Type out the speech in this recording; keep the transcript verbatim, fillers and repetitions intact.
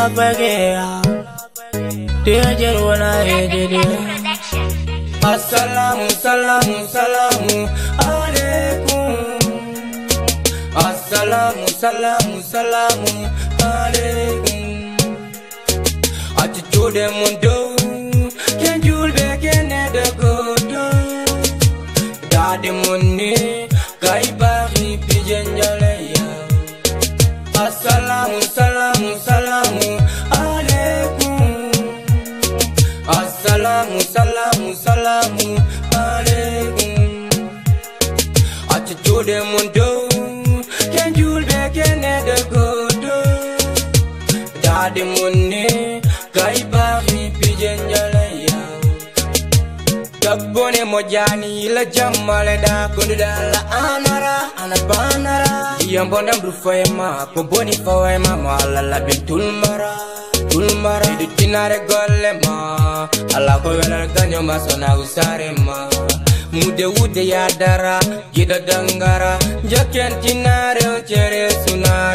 Vegué. Dear when I did it. Assalamu salamu salamu alaikum. Assalamu salamu salamu alaikum. Attitude mundo can you back in the good. Daddy money kai bari pigeon jalaya. Assalamu salamu salamu alaikum. Assalamu salamu salamu alaikum. Attitude mundo can you back in the good. Daddy money kai bari pigeon jalaya. Gabone mojani la jamale da konda la anara anabanara. Yambonda brufaema komboni faema mala la bintul mara. Tulmara di Tinnaare golema ala ko wala ganyo masona usarema. Mude wude ya dara gida dangara Njokken Tinnaare chere suna